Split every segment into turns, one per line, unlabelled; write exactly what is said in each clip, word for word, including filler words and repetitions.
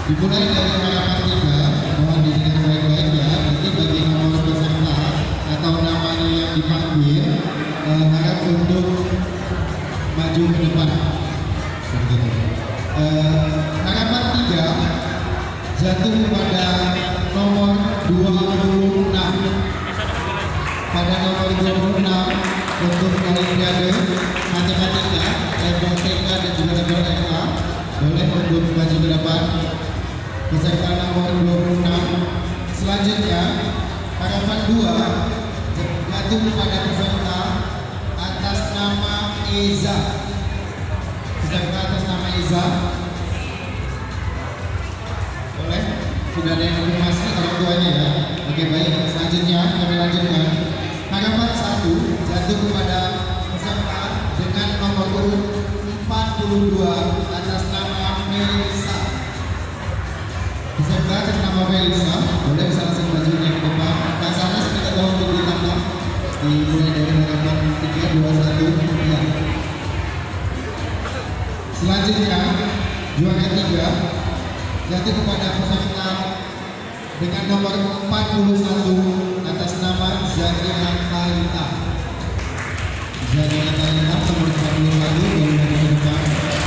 Dimulai dari harapan tiga, mohon didengar baik-baik ya. Nanti bagi nomor peserta atau namanya yang dipanggil, eh, harap untuk maju ke depan. Seperti itu. Eh, harapan tiga jatuh kepada nomor dua puluh enam. Pada nomor dua puluh enam untuk Olimpiade Matematika level T K dan juga level M A, boleh untuk maju ke depan. Peserta nomor dua puluh enam. Selanjutnya harapan dua jatuh kepada peserta atas nama Eza. Peserta atas nama Eza. Boleh? Sudah ada yang konfirmasi orang tuanya ya. Oke baik. Selanjutnya kami lanjutkan. Harapan satu jatuh kepada peserta dengan nomor urut empat puluh dua atas nama Melisa. Peserta atas nama Melisa, boleh bisa langsung maju ke depan. Kak sana kita tahu untuk ditambah. Dimulai dari harapan tiga, dua, satu. Ya. Selanjutnya juara tiga jatuh kepada peserta dengan nomor empat puluh satu atas nama Zadia Kalita. Zadia Kalita nomor empat puluh satu boleh maju ke depan.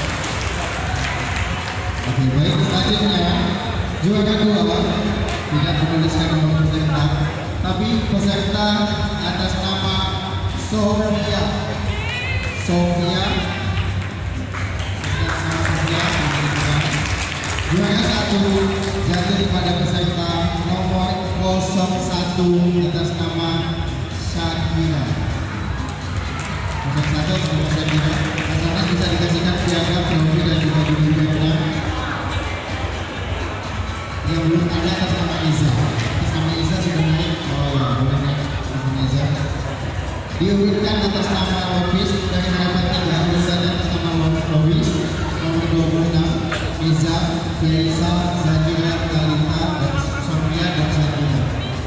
Oke baik, selanjutnya juara dua tidak menuliskan nomor peserta, tapi peserta atas nama Sofia. Sofia. Juara satu jatuh kepada peserta nomor nol satu atas nama Shakira. nol satu atas nama Shakira. Karena bisa dikasihkan piagam, trofi dan juga dibuka. Yang belum ada atas nama Iza. Atas nama Iza sudah naik. Oh ya, boleh naik nama Iza. Diumumkan atas nama Lovis dari harapan tiga, misalnya atas nama Lovis nomor dua puluh enam. Iza, Felisa, Zadira, Kalita, dan Sofia dan Shakira.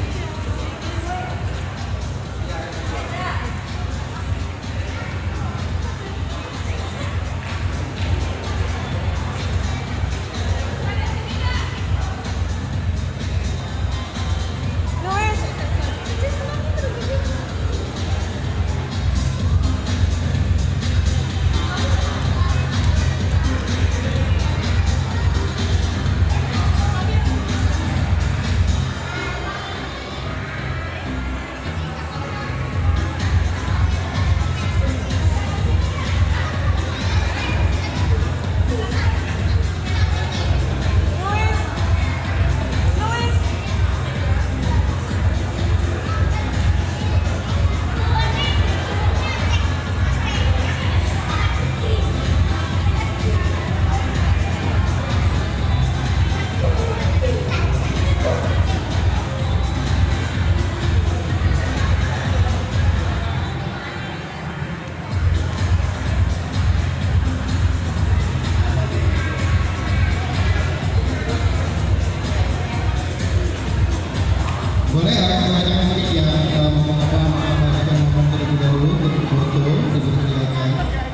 Boleh orang tuanya mungkin yang uh, ngomong apa apa ngomong terlebih dahulu untuk foto dipersilakan.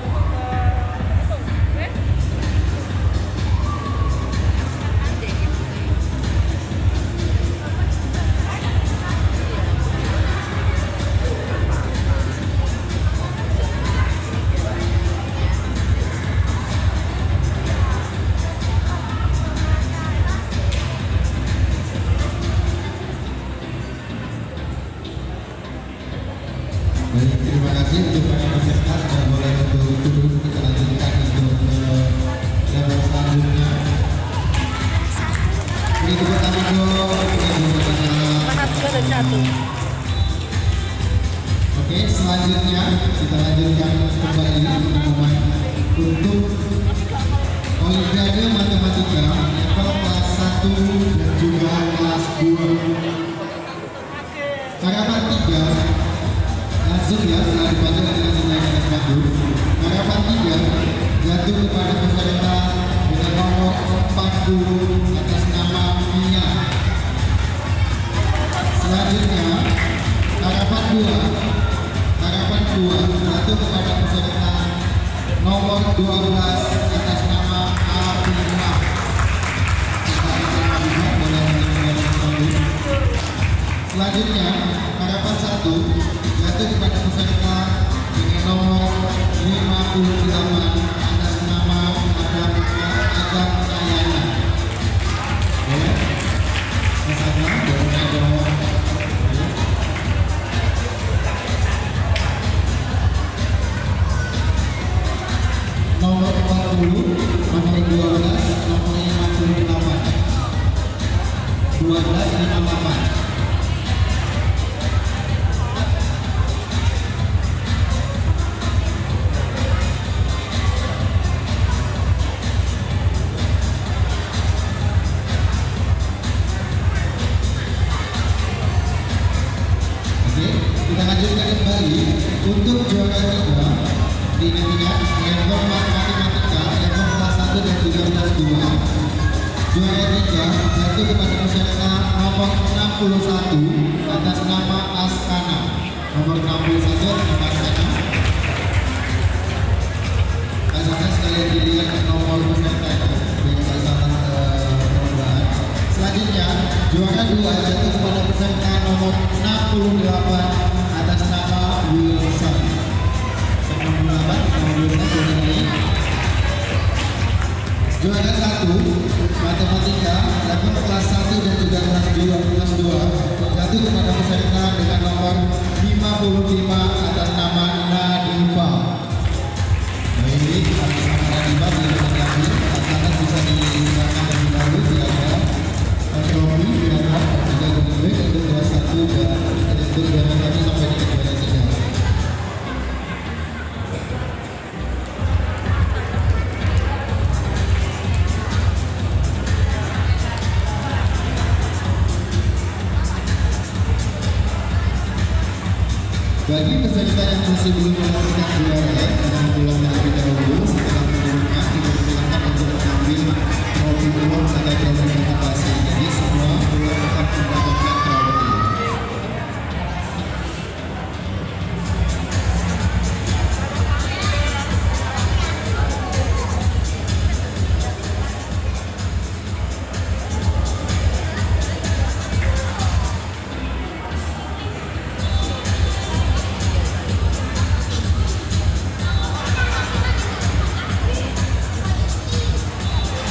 Baik, terima kasih untuk para peserta sudah boleh untuk turun, kita lanjutkan untuk uh, level selanjutnya. Beri tepuk tangan dong. Oke, selanjutnya kita lanjutkan kembali pengumuman untuk Olimpiade Matematika level kelas satu dan juga kelas dua. Harapan tiga langsung ya, setelah dibantu nanti langsung naik ke atas batu. Harapan tiga jatuh kepada peserta dengan nomor empat puluh atas nama Mia. Selanjutnya harapan dua harapan dua jatuh kepada peserta nomor dua belas atas nama Afifah. puluh delapan atas nama Adam Agam Ayana. Ya, Mas Agam, boleh dong. Nomor empat puluh, nomor dua belas, nomor lima puluh delapan. dua belas lima puluh delapan. Kita lanjutkan kembali untuk juara tiga diingat-ingat level matematika level kelas satu dan juga kelas dua. Juara tiga jatuh kepada peserta nomor enam puluh satu atas nama Askana. Nomor enam puluh satu atas nama Askana. Askana sekalian dilihat nomor peserta biar tidak salah penambahan. Selanjutnya juara dua jatuh kepada peserta nomor enam puluh delapan atas nama Wilson. enam puluh delapan, enam puluh delapan ini. Juara satu matematika level kelas satu dan juga kelas dua kelas dua jatuh kepada peserta dengan nomor lima puluh lima atas nama Nadifa. Baik, atas nama Nadifa bila mengambil akan bisa disilakan lebih dahulu diagram trofi diagram juga kemudian untuk juara satu dan untuk juara satu sampai dengan juara tiga. Bagi peserta yang masih belum mendapatkan juara, jangan pulang terlebih dahulu. Setelah menurunkan, dipersilakan untuk mengambil trofi umum atau trofi motivasi. Jadi semua belum tetap mendapatkan trofi.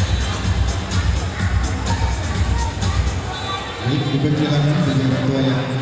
Dipersilakan bagi orang tua yang